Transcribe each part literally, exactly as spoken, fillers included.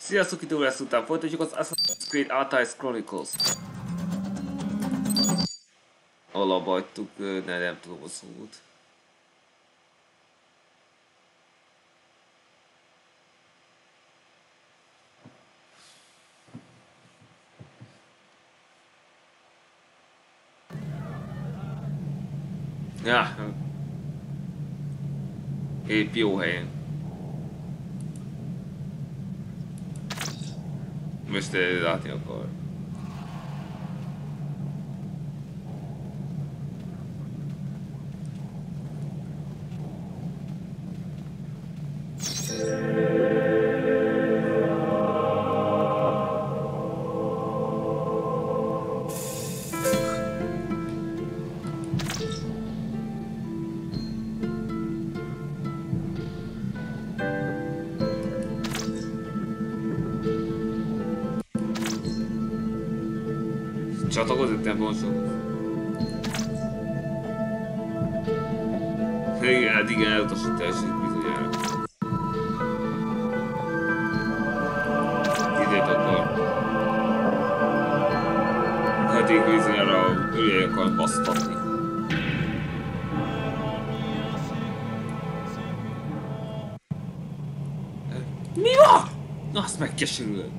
Sziasztok, idő lesz után folytatjuk az Assassin's Creed Altais Chronicles. Ahol abba hagytuk, ne, nem tudom a szót. Ja. Épp jó helyen. Most látni akar. Csatlakozott templomosok. Igen, hát igen, elutasításít bizonyára. Idét akar. Hát én bizonyára üljei akar basztatni. Mi van? Na, azt megkesülök.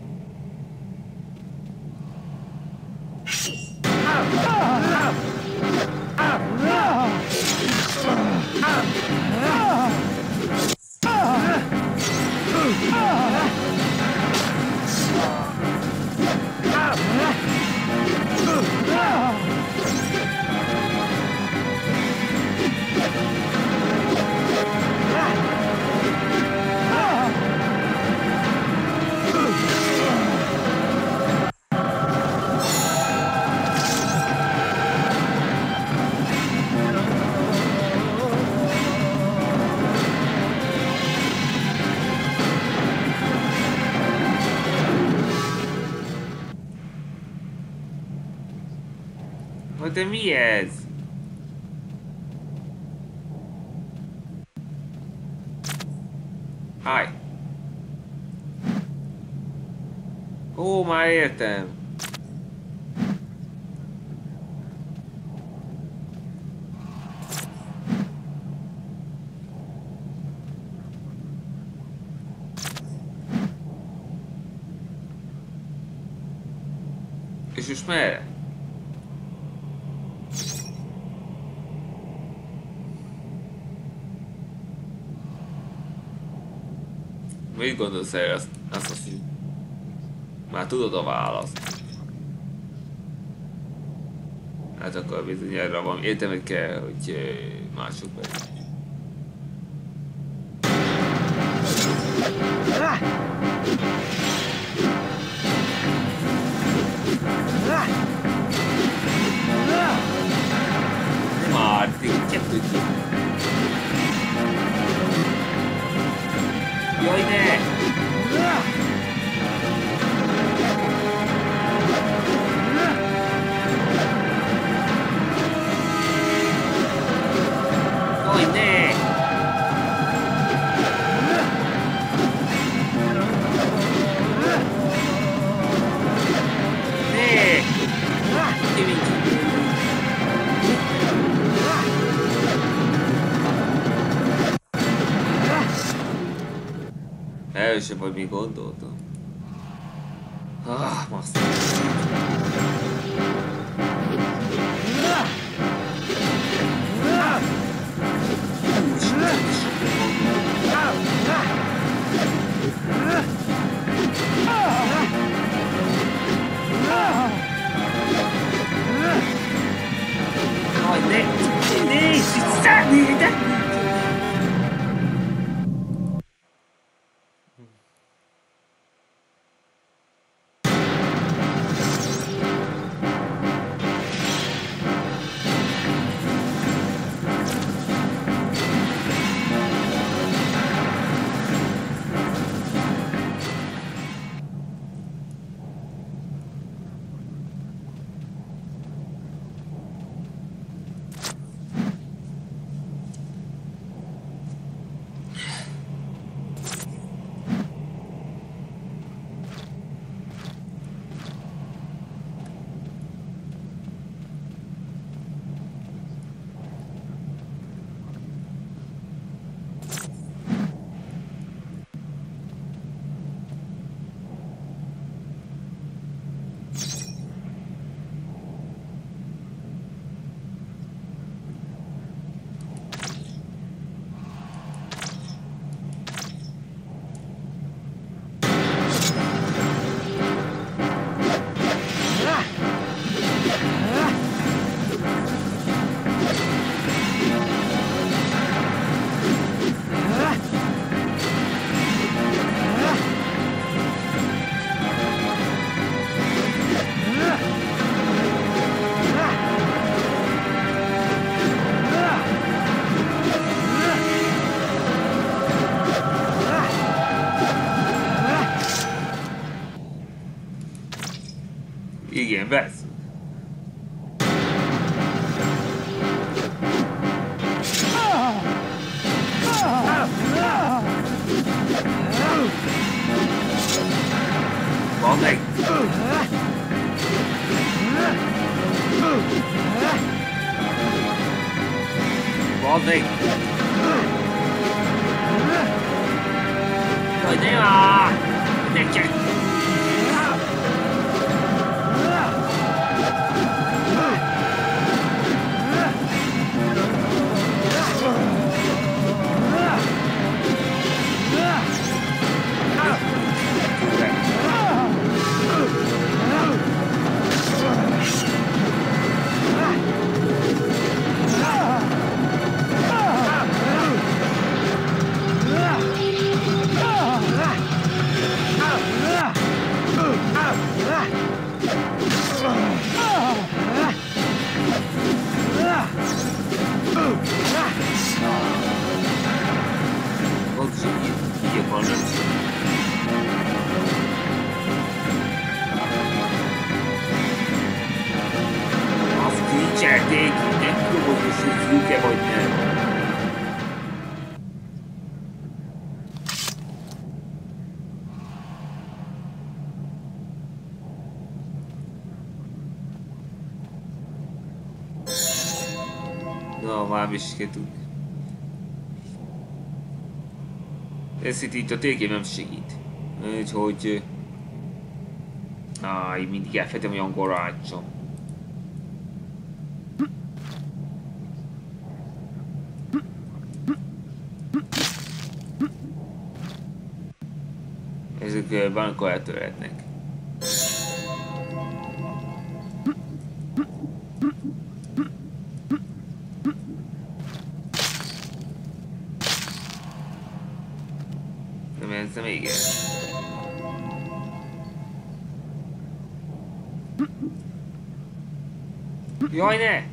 De mi ez? Háj! Ó, már értem! És most merre? Mit gondolsz erre, azt, azt, azt már tudod a választ. Hát akkor bizonyára van értelmet kell, hogy mások pedig. Már kettőt. Jaj, ne! Jaj, ne! Ne! Először vagy mi gondoltam. Ah, master. Aj, ne! Nézd, itt szállni, de! Igen, vesz. Van meg! Van meg! Jaj, ne áll! Neked! No, már visketünk. Ez itt a tégé nem segít. Úgyhogy... Áj, mindig elfedem olyan garácsom. Ezek bármikor eltörhetnek. Nem érzem, igen. Jaj, ne!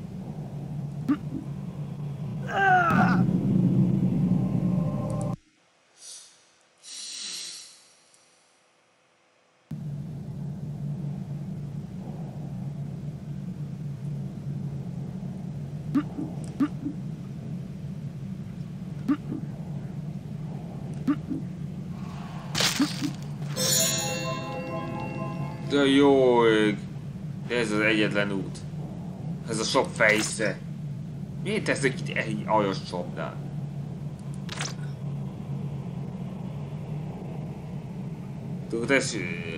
De jó ég! Ez az egyetlen út. Ez a sok fejsze. Miért tesznek itt egy aljas csapdán? Tudod, ez...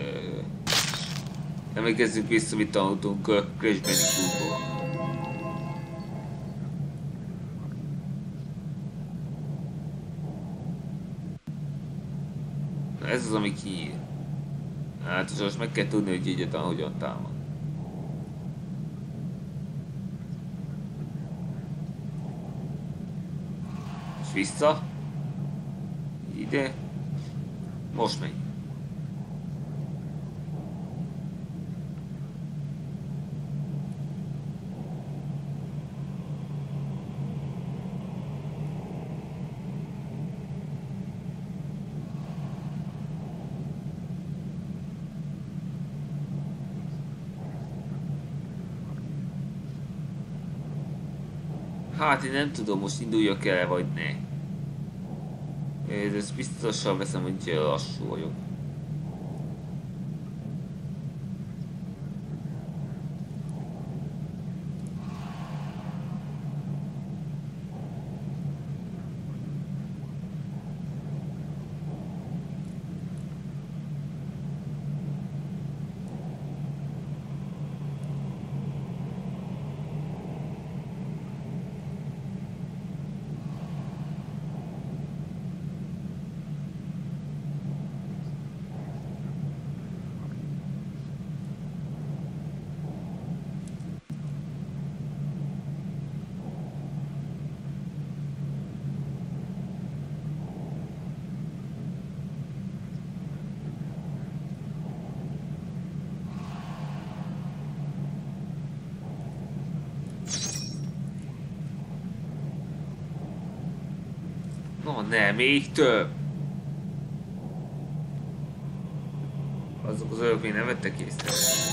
Emlékezzünk vissza, mit tanultunk a Crash Bandicootból. Ez az, ami kiír. Hát most meg kell tudni, hogy egyáltalán hogyan támad. És vissza. Ide. Most megy. Hát én nem tudom, most induljak el vagy ne. Ez biztosan veszem, hogy lassú vagyok. No nem, még több. Azok Az ők még nem vettek észre.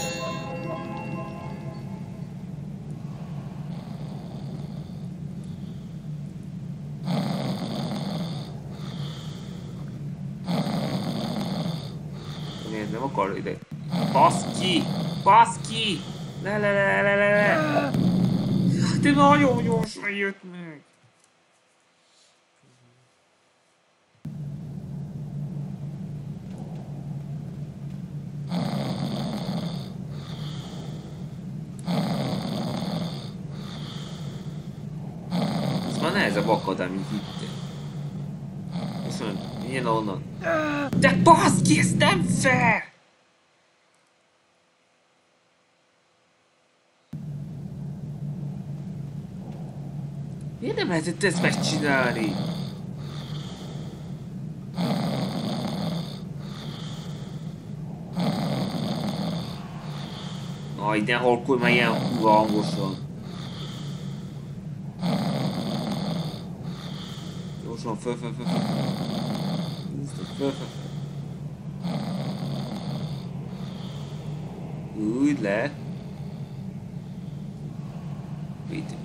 Miért nem akar ide? Basz ki! Basz ki! Le le le le le le! De nagyon gyorsan jött meg! Ez már nehezebb akadál, mint hittem. Köszönöm, milyen onnan? De basz ki, ez nem fair! Miért nem lehetett ezt megcsinálni? Aj, ne halkulj már ilyen húva hangosan. Gyorsan, föl, föl, föl, föl. Föl, föl, föl. Úgy le. Mit, mit?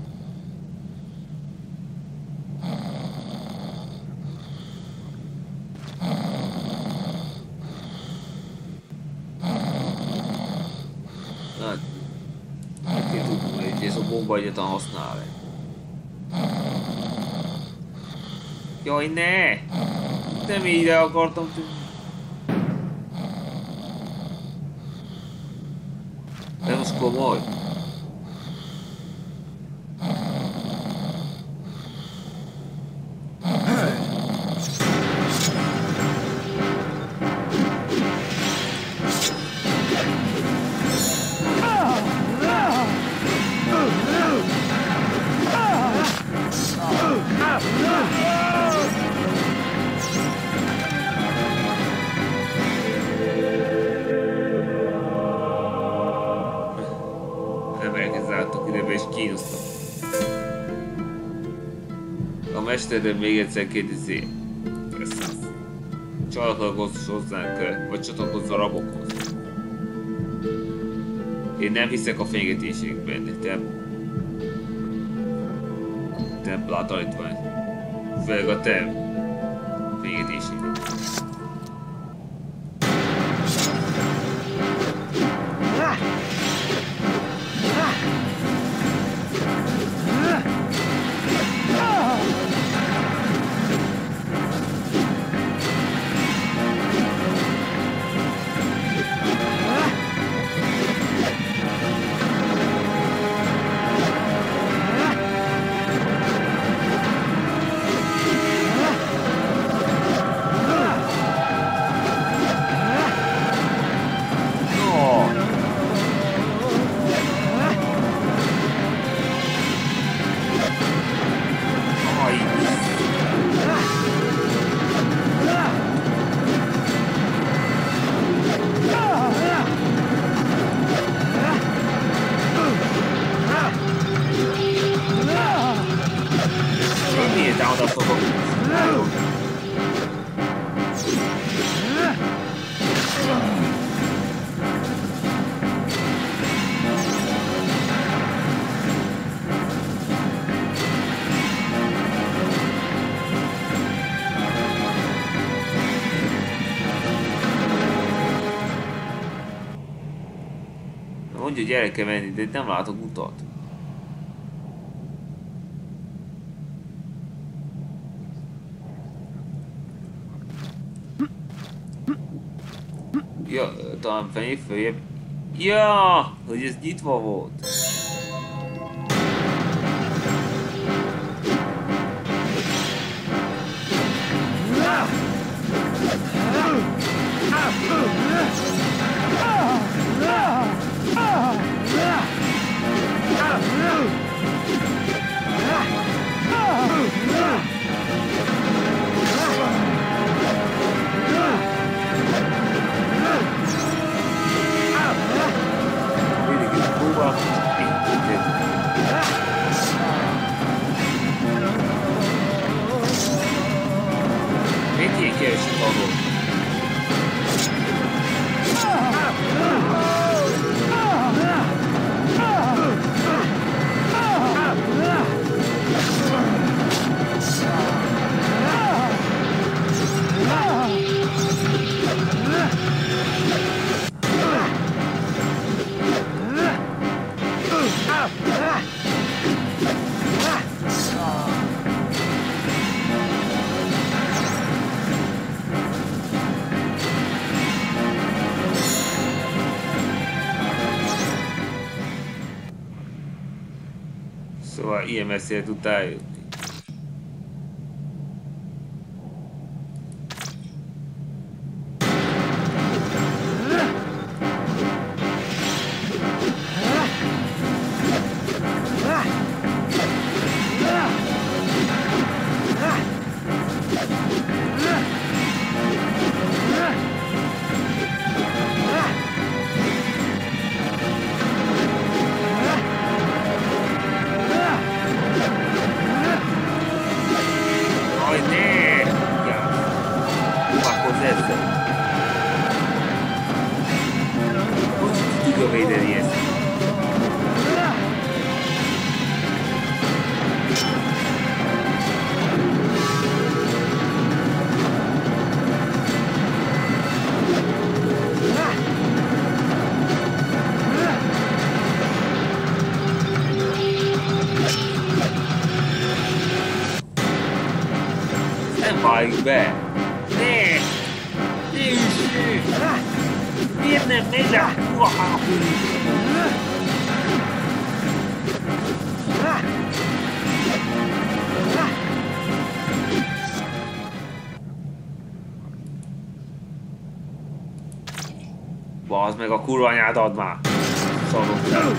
Hát, meg kell tudni, hogy ez a bomba egyetlen használ-e. Jaj, ne! Nem ide akartam tudni. De most komoly. De még egyszer kérdezi, csatlakozz hozzánk, vagy csatlakozz a rabokhoz. Én nem hiszek a fenyegetésekben, te... Templát tanítvány. Főleg a te fenyegetésekben. Mondja, hogy el kell menni, de nem látok utat. Ja, talán feljebb, följebb. Ja, hogy ez nyitva volt. Mit ilyen keresik arról? Szóval ilyen messzire tudtál jutni. Vágj be! Ne! Ne üssük! Miért nem megy a kurva? Bazd meg, a kurva anyád, add már! Szarok el!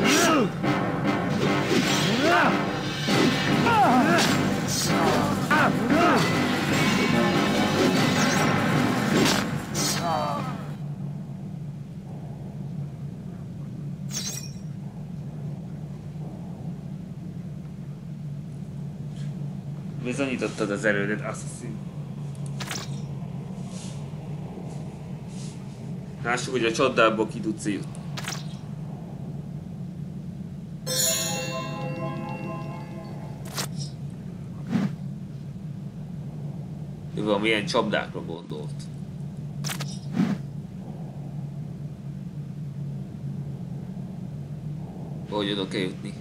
Bizonyítottad az erődet, Assassin. Lássuk, hogy a csodából ki tudsz jutni. Ő valamilyen csapdákra gondolt. Hogy oda kell jutni?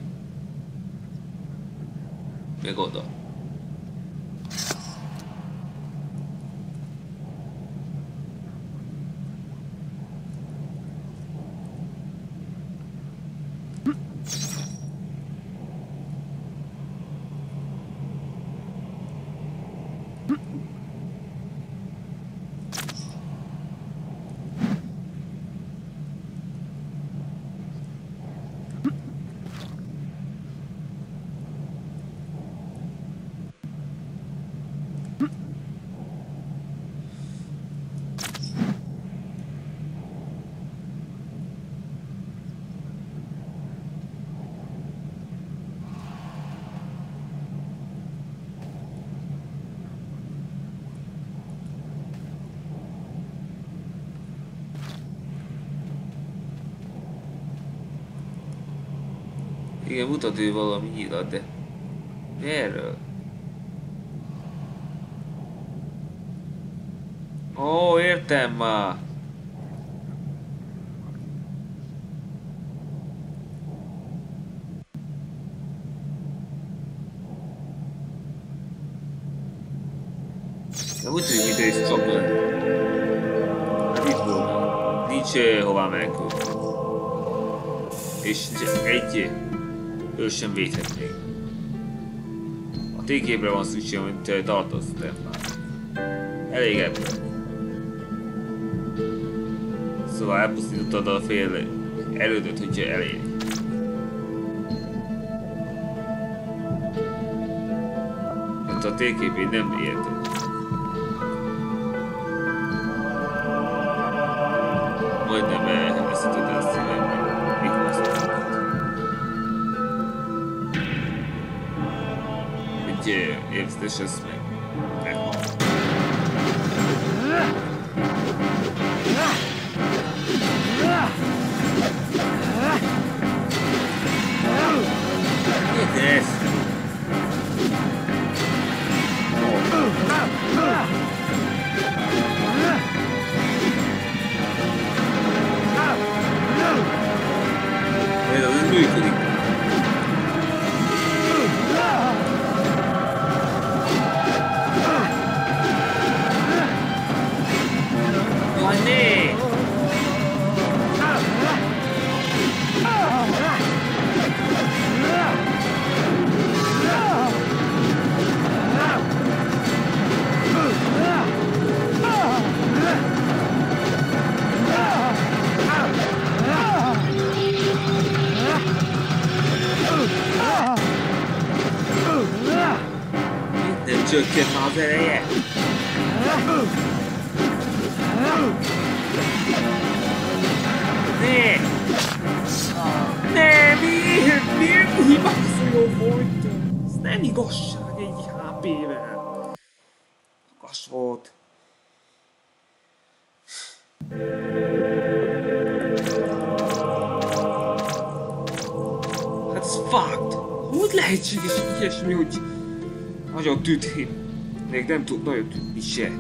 Meg oda. Igen, mutat ő valami nyilat, de... Erről? Ó, értem már! De úgy tűnik, mint egy csapda. Hát itt volna. Nincs hová menekülni. És egy... Ő sem védhetnék. A térképre van szükség, amit tartoztam már. Elég ebből. Szóval elpusztítottad a fél erődöt, hogyha eléri. Hát a térképét nem érted. Majdnem elveszítetted a szívemben. Mikor azt mondtad? Hogy évztes ezt meg. Meghal. Mi ez? Ez az működik. csökkent már az ereje? Ne! Ne! Miért? Miért hibázoljon folyton? Ez nem igazság egy há pével. Magas volt. Hát ez fucked. Hogy lehetséges ilyesmi, hogy nagyon tüdhén. Még nem tud nagyon tűnni se.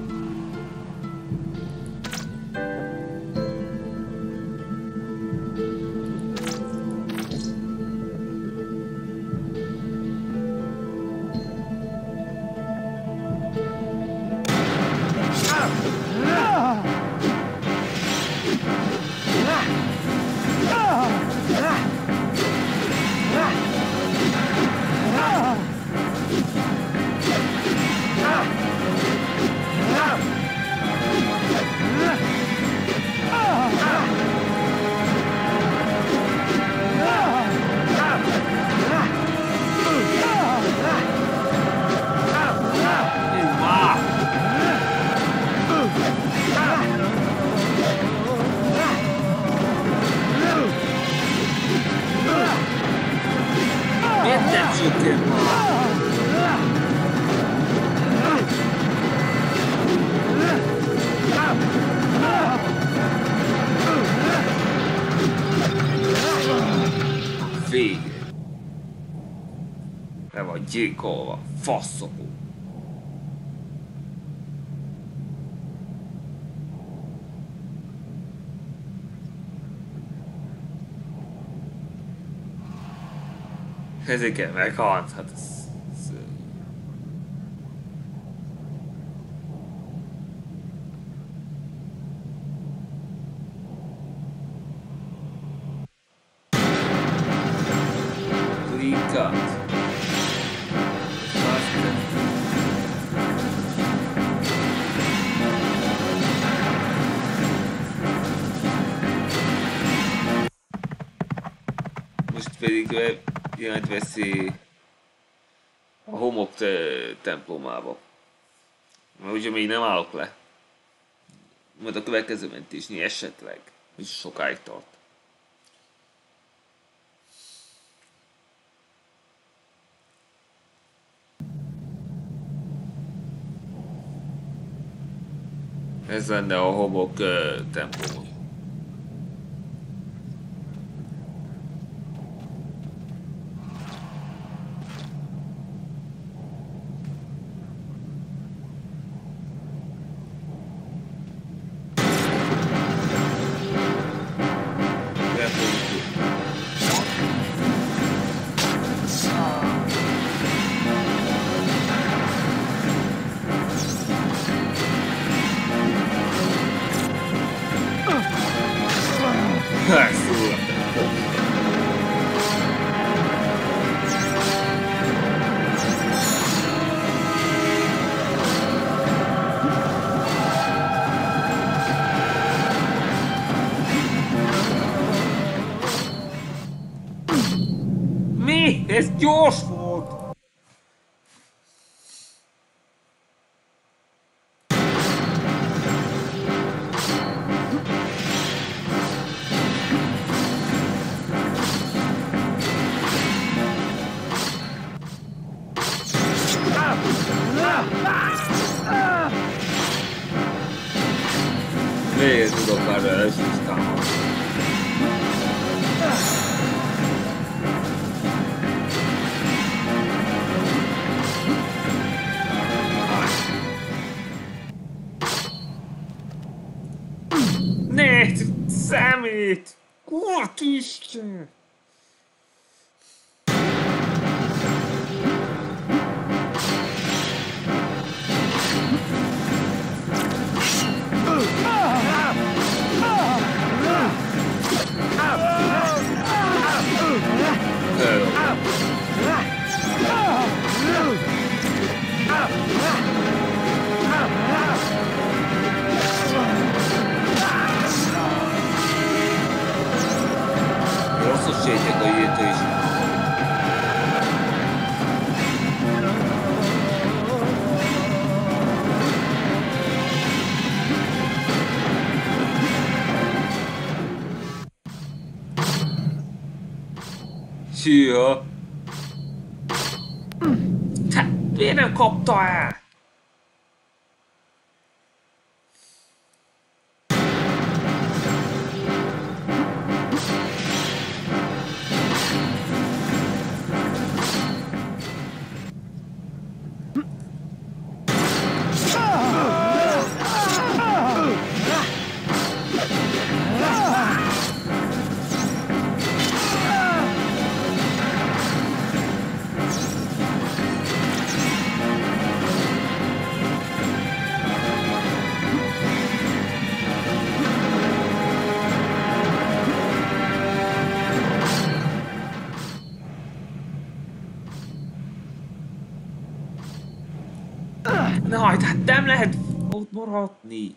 Gyilkolva, faszopó. Ezeket meghalt, hát ez... ez... Click-cut. Pedig irányt veszi a homok te templomába. Mert ugye még nem állok le. Majd a következő mentésnél esetleg, hogy sokáig tart. Ez lenne a homok temploma. Mi? Ez gyors volt! Még tudok már vele is támadni. Ne! Szemét! Kurva Isten! Rosszos sejtek a írtő is. Csíha! Hát, miért nem kapta el? Na, hát nem lehet ott maradni.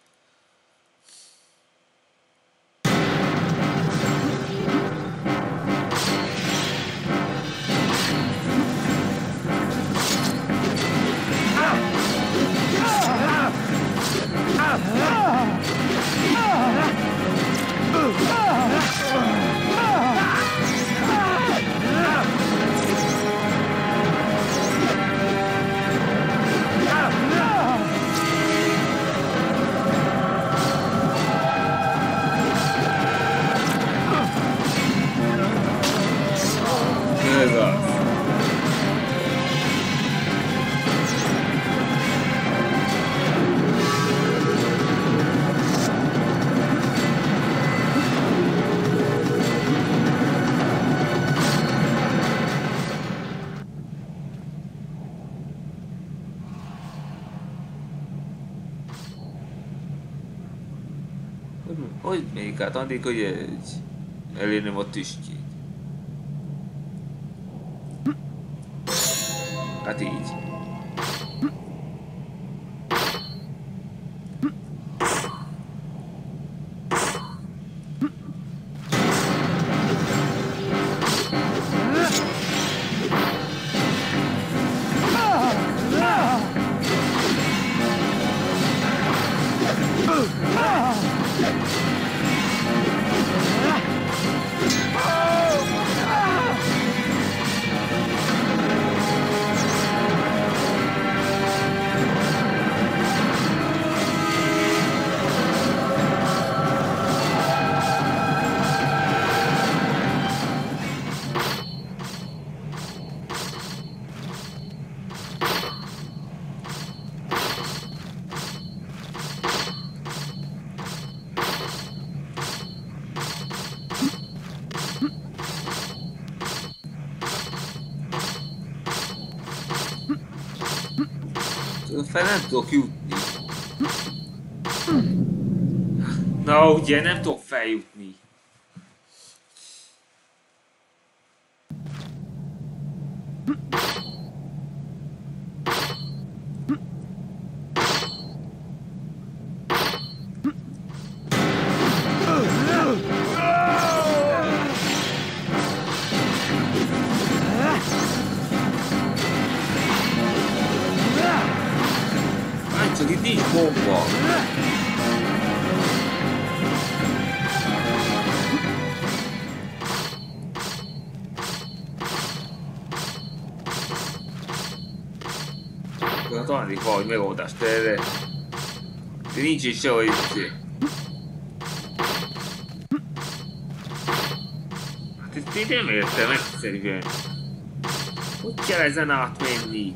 Ez az. Hogy, hogy még hát addig, hogy elérném a tüskét. Hát így. Fel nem tudok jutni. Na ugye, nem tudok feljutni. Csak itt nincs bomba. Talán itt valahogy megoldást erre. De nincs is sehogy itt. Hát ezt én nem értem egyszerűen. Hogy kell ezen átmenni?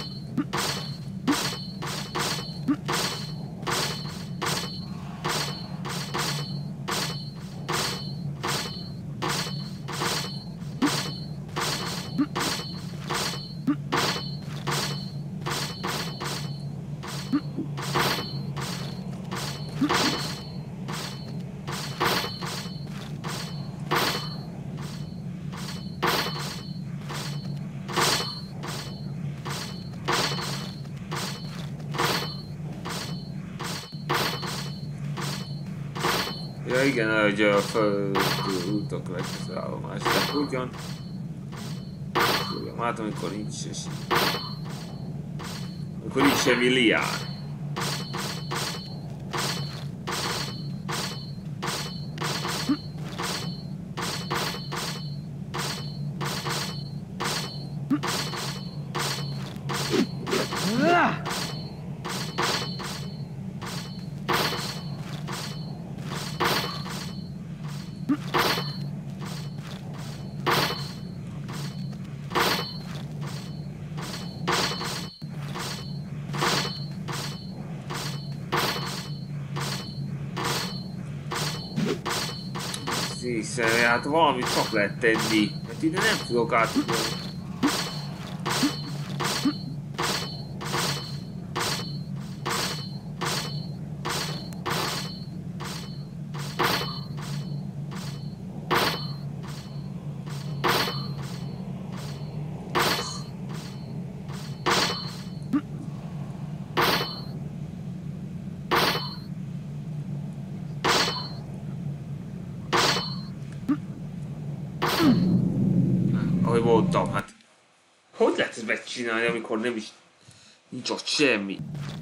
Ja igen, hogy a föld út a következő állomás. De ugyan... Ugyan, hát amikor nincs se Amikor nincs semmi liár. Hiszen hát valamit csak lehet tenni. Hát ide nem tudok átudni. Ahogy mondtam, hát hogy lehet ezt megcsinálni, amikor nem is nincs ott semmi?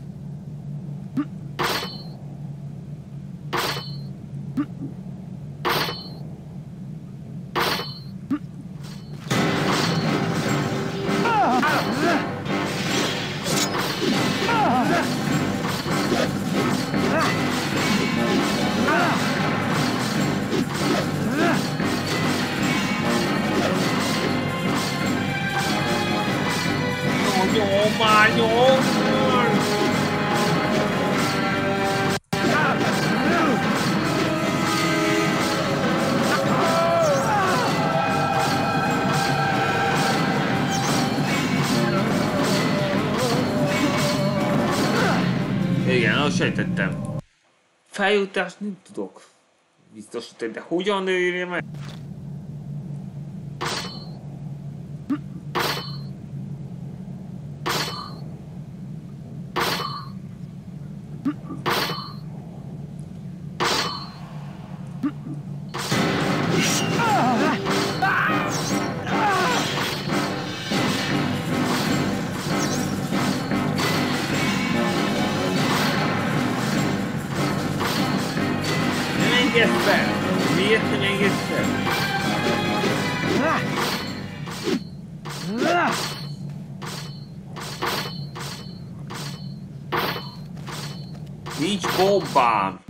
Nyom már, nyom! Igen, azt sejtettem. Feljutást nem tudok biztosítani, de hogyan érjem meg? Miért nem engedsz fel? Nincs bombám!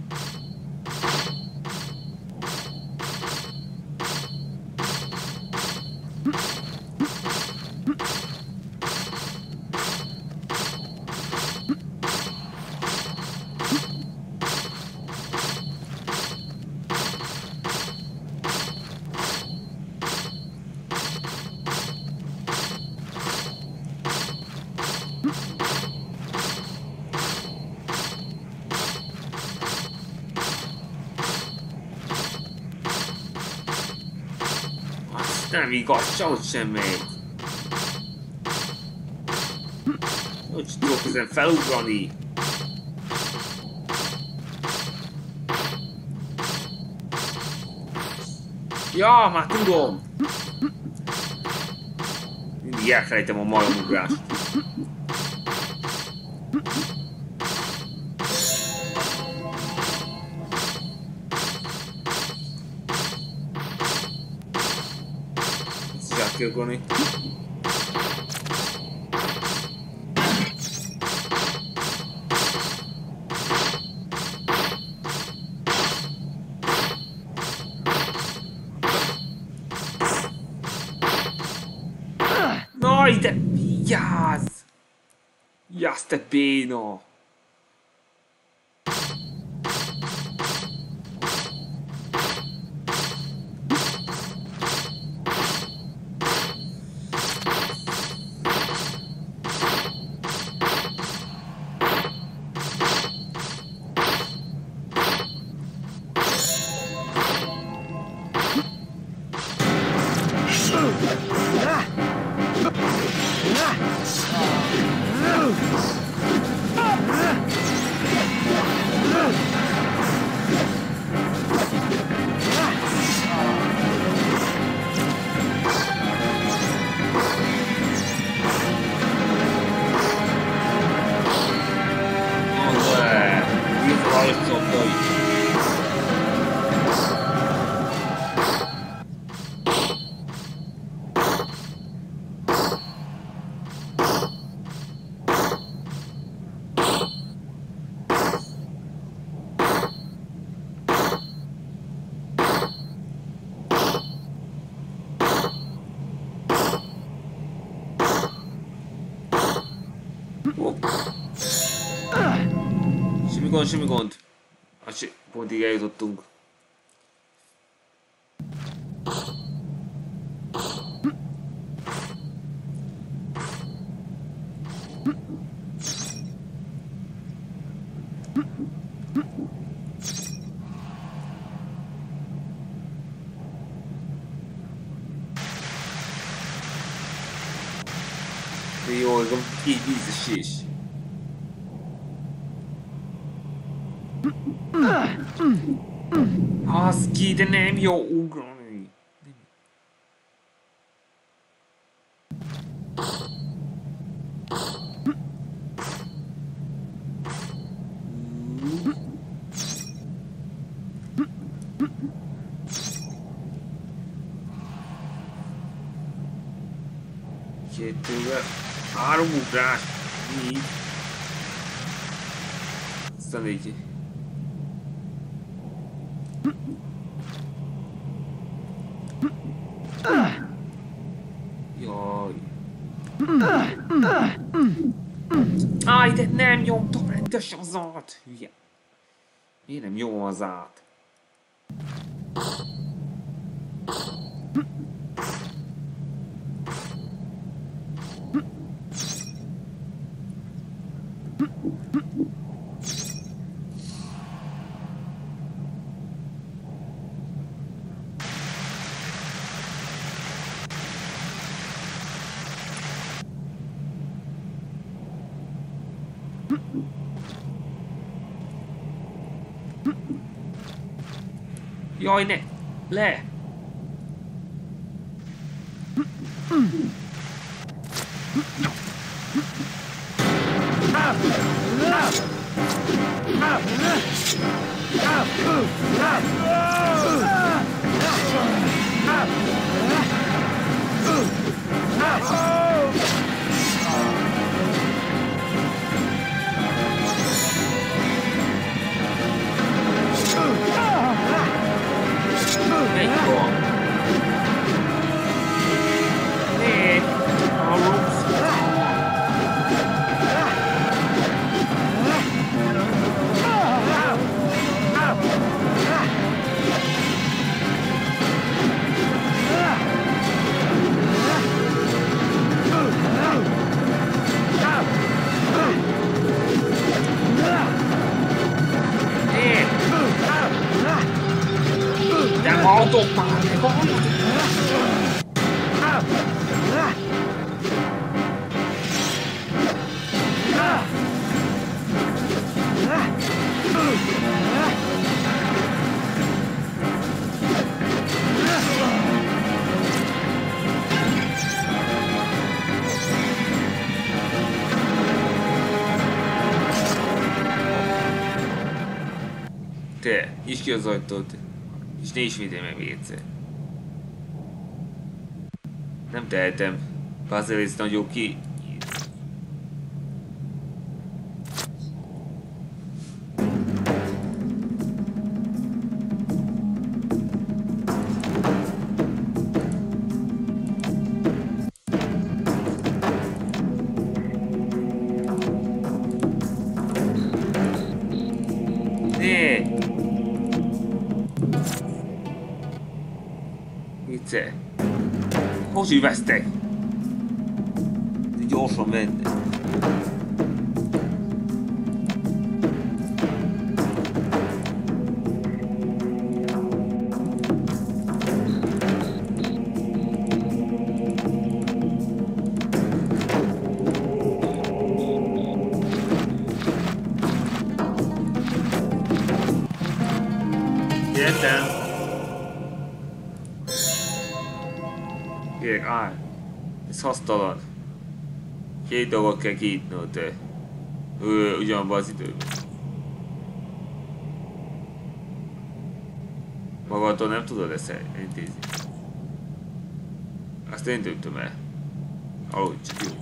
Nem igaz, sehogy sem megy. Hogy tudok ezen felugrani? Ja, már tudom! Mindig elfelejtem a majomugrást. Kilgoni. No, ide vigyázz! Vigyázz, te béna! Semmi gond, semmi gond. A pontig eljutottunk. Jó, ez így vízesés. Az ki, de nem jó ugrani. Kettővel, három ugrás, így. Aztán így. Jaj. Áj, de nem nyomtam rendes az át, hülye. Miért nem nyomom az át? Jaj, ne! Le! Te, nyisd ki az ajtót, és ne is védj meg még egyszer. Nem tehetem. Bazilis nagyon ki. Hogy üvesztek? Gyorsan menni. Jöttem. Kérlek, állj! Ez hasztalan. Két dolgot kell kiítnod, te. Ő, ugyanabban az időben. Magadtól nem tudod ezt elintézni. Azt én döntöm el. Aludj, csak jó.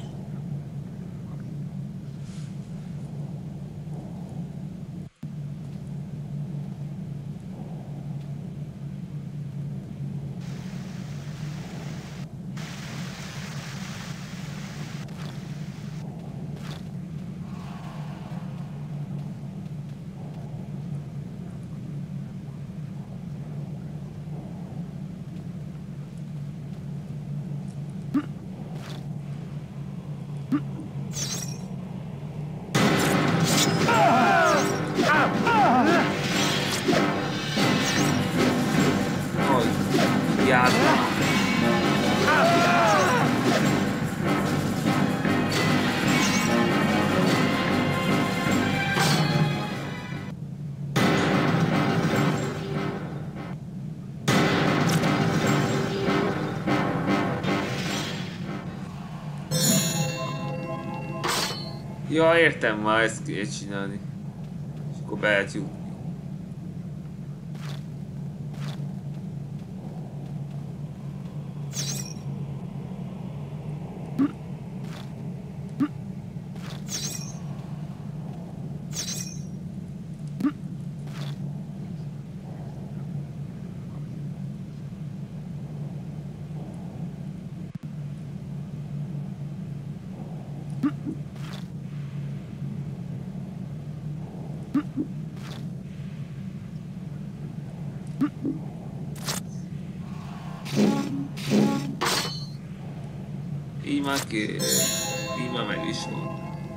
Ja, értem már, ezt kell csinálni. És akkor be lehet jutni. Így már ki... így már meg is van.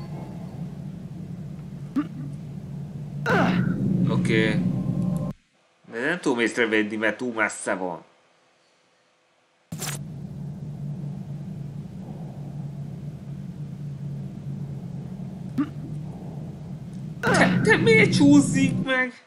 Oké. Okay. De nem tudom észrevenni, mert túl messze van. Te, te miért csúszik meg?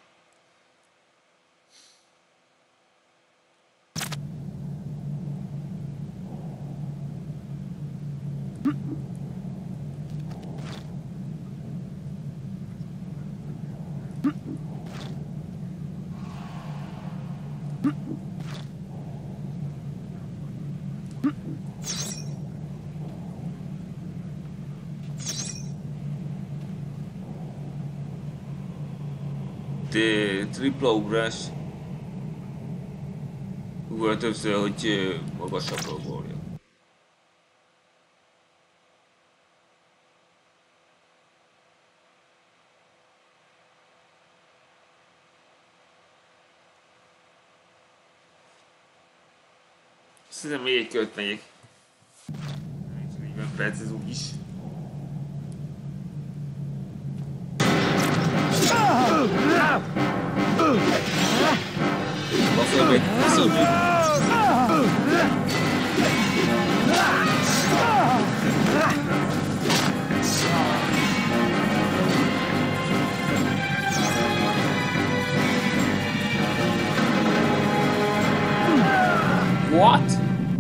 De tripla ugrás. Ugrál többször, hogy magasabbra ugorja. Szerintem még egy kört megyek. negyven perc ez úgyis. Baszol meg, baszol meg! What?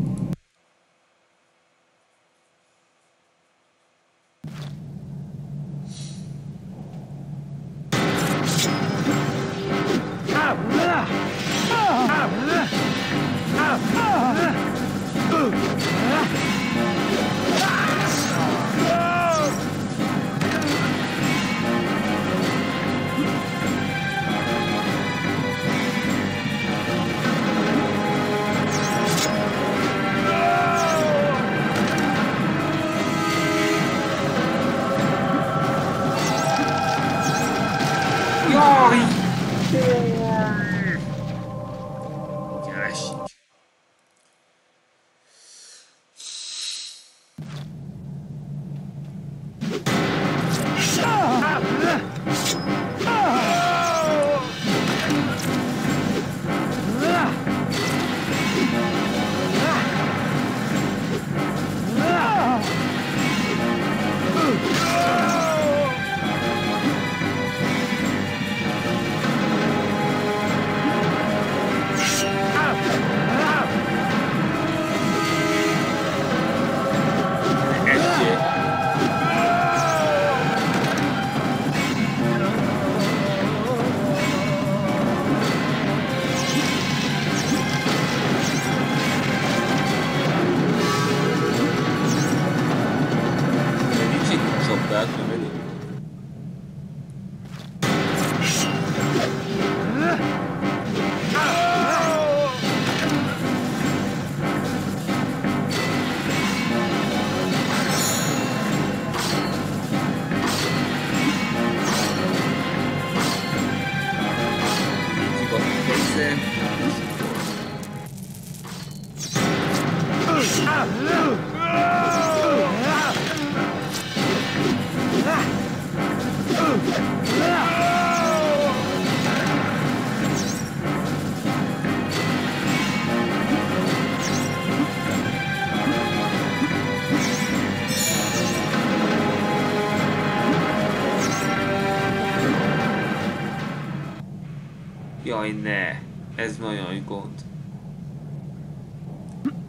Jaj, ne! Ez nagyon gond.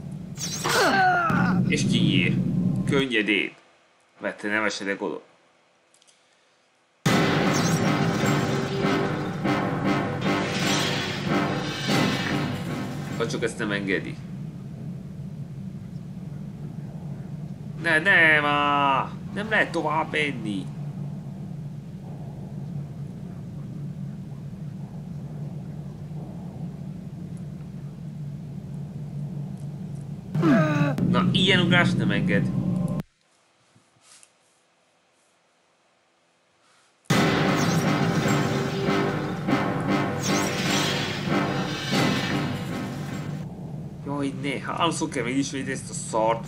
És kinyír. Könnyedén. Mert te nem esedek oda. Vagy csak ezt nem engedi. Ne, nem, á, nem lehet tovább menni. Na, ilyen ugrás nem enged. Jaj, ne, háromszor kell megismételni ezt a szart.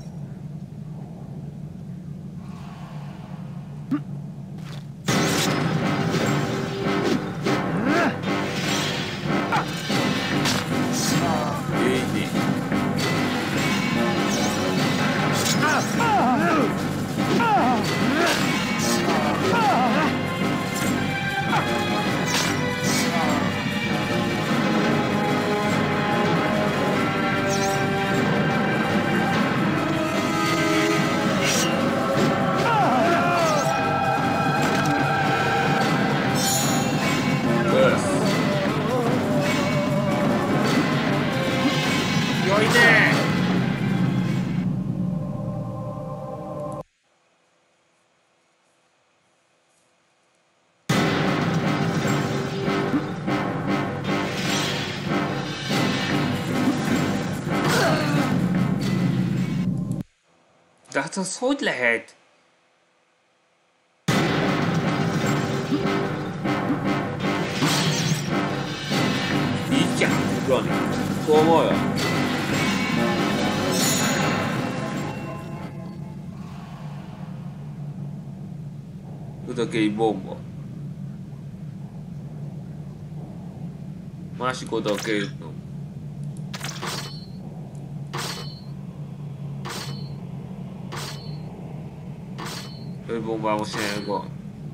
De hát az hogy lehet? Így kell ugrani. Komolyan. Tudok egy bomba. Másik oldal kell jutnom. Öt bombámos jelenleg van.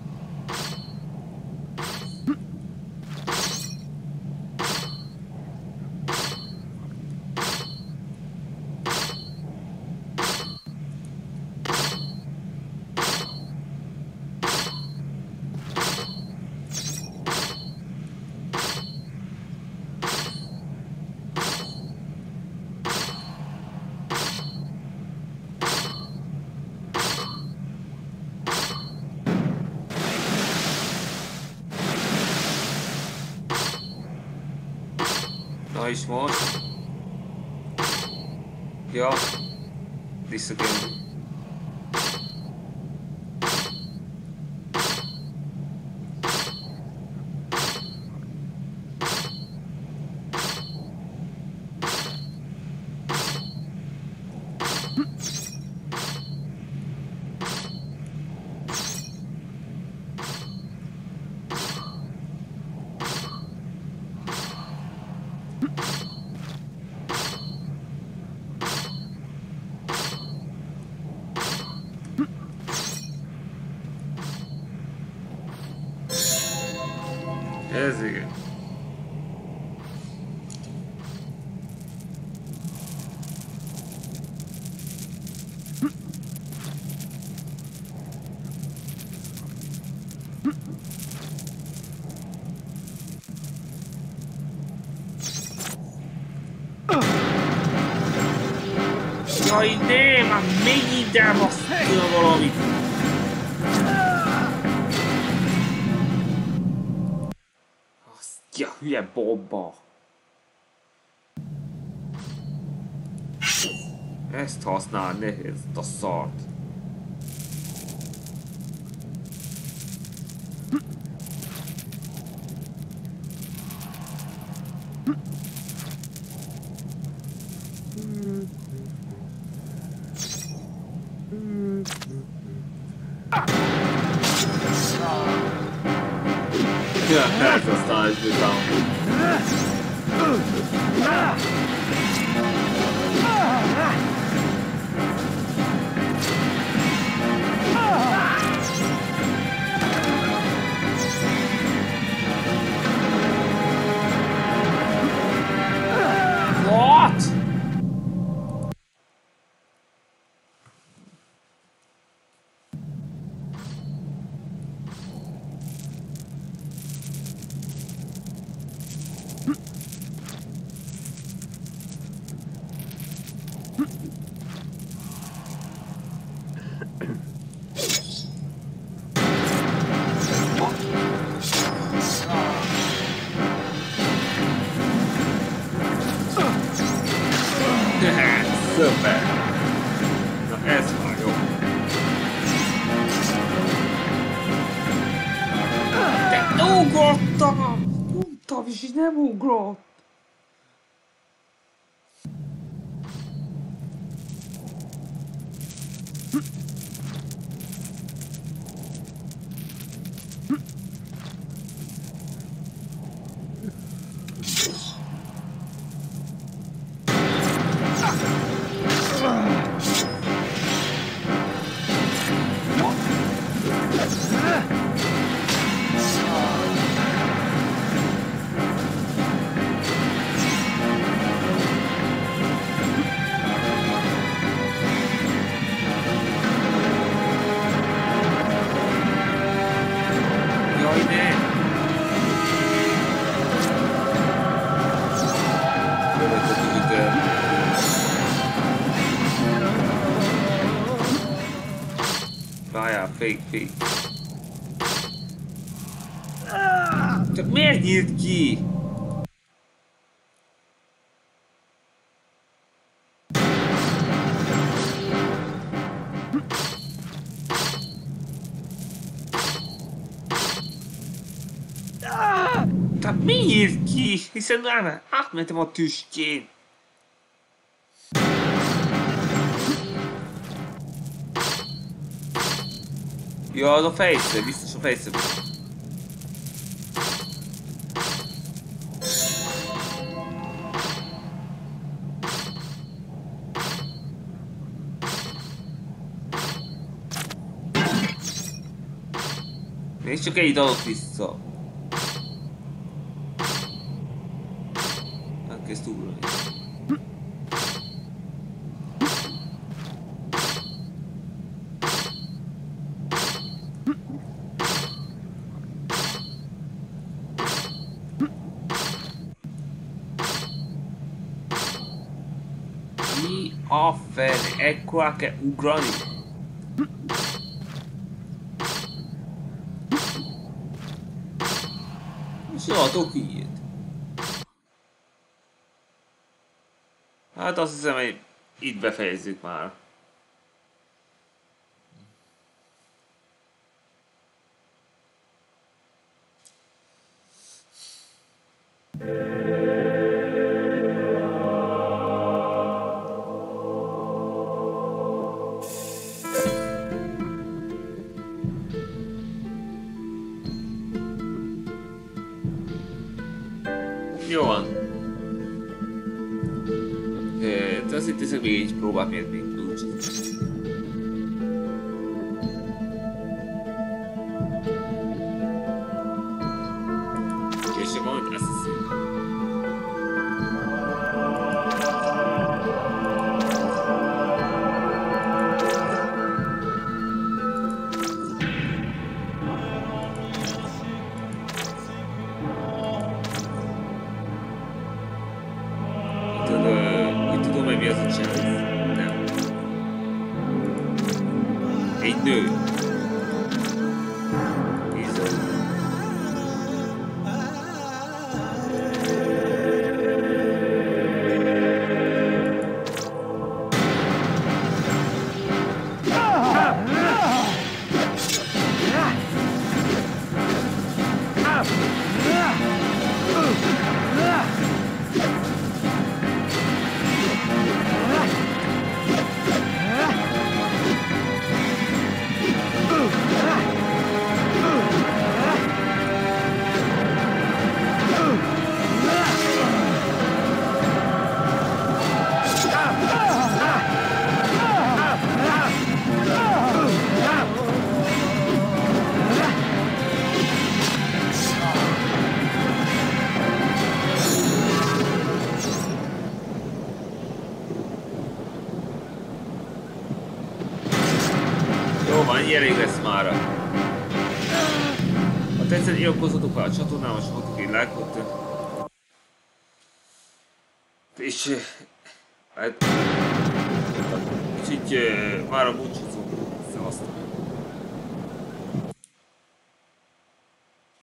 Na és most? Ja, vissza kell. Ez igen. Jaj, ne, már megint elbasztja valamit. Ja, hülye bomba! Ezt használ, ne ezt a szart. Ja, ez aztán is bizony. What? Szuper! Na ez már jó. De ugrottam! Mondtam is, nem ugrott! Fake, fake. Csak miért nyílt ki? Tehát mi nyílt ki? Hiszen már átmentem a tüstjén. Ja, az a fejszer, biztos a fejszer. Még csak egy adott vissza. Elkezd ugrani. A fene, ekkora kell ugrani. És adok ilyet. Hát azt hiszem, hogy itt befejezzük már. Jó van. Te azt hiszem, még így próbál miért még úgy. Később van, azt hiszem. Elég lesz mára. Ha tetszett, iratkozzatok fel a csatornámra, és hagyjatok egy lájkot. És hát így uh, már a búcsúzás